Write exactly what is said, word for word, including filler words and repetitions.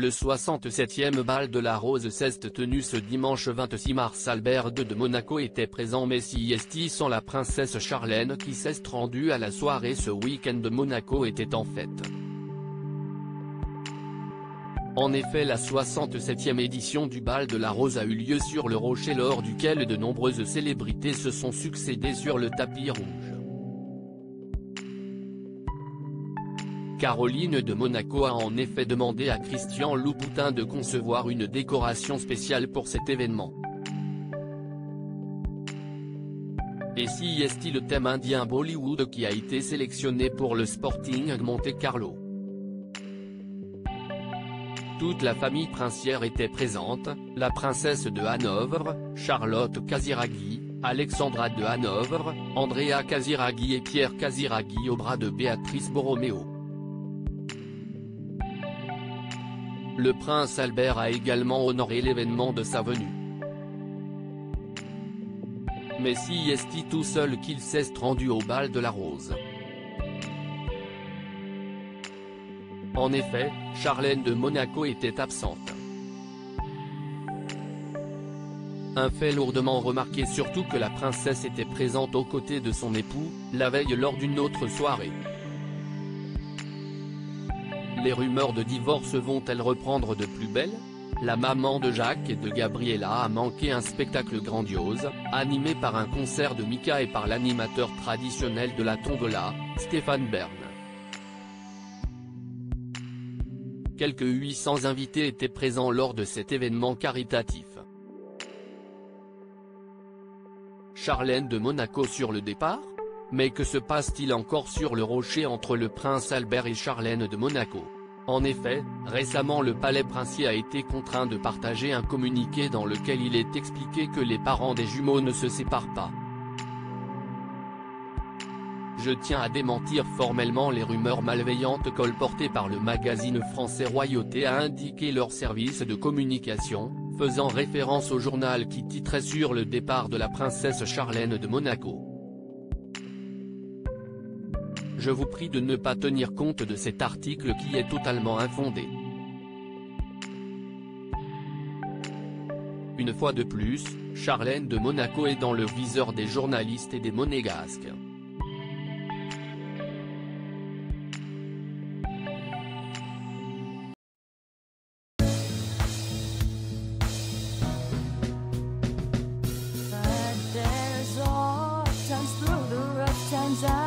Le soixante-septième bal de la Rose s'est tenu ce dimanche vingt-six mars. Albert deux de Monaco était présent mais s'y est sans la princesse Charlène qui s'est rendue à la soirée ce week-end. De Monaco était en fête. En effet, la soixante-septième édition du bal de la Rose a eu lieu sur le Rocher lors duquel de nombreuses célébrités se sont succédées sur le tapis rouge. Caroline de Monaco a en effet demandé à Christian Louboutin de concevoir une décoration spéciale pour cet événement. Et si est le thème indien Bollywood qui a été sélectionné pour le Sporting Monte Carlo. Toute la famille princière était présente, la princesse de Hanovre, Charlotte Casiraghi, Alexandra de Hanovre, Andrea Casiraghi et Pierre Casiraghi au bras de Béatrice Borromeo. Le prince Albert a également honoré l'événement de sa venue. Mais si est tout seul qu'il s'est rendu au bal de la Rose. En effet, Charlène de Monaco était absente. Un fait lourdement remarqué, surtout que la princesse était présente aux côtés de son époux, la veille lors d'une autre soirée. Les rumeurs de divorce vont-elles reprendre de plus belle? La maman de Jacques et de Gabriella a manqué un spectacle grandiose, animé par un concert de Mika et par l'animateur traditionnel de la tombola, Stéphane Bern. Quelques huit cents invités étaient présents lors de cet événement caritatif. Charlène de Monaco sur le départ? Mais que se passe-t-il encore sur le Rocher entre le prince Albert et Charlène de Monaco? En effet, récemment le palais princier a été contraint de partager un communiqué dans lequel il est expliqué que les parents des jumeaux ne se séparent pas. Je tiens à démentir formellement les rumeurs malveillantes colportées par le magazine français Royauté, a indiqué leur service de communication, faisant référence au journal qui titrait sur le départ de la princesse Charlène de Monaco. Je vous prie de ne pas tenir compte de cet article qui est totalement infondé. Une fois de plus, Charlène de Monaco est dans le viseur des journalistes et des monégasques. Times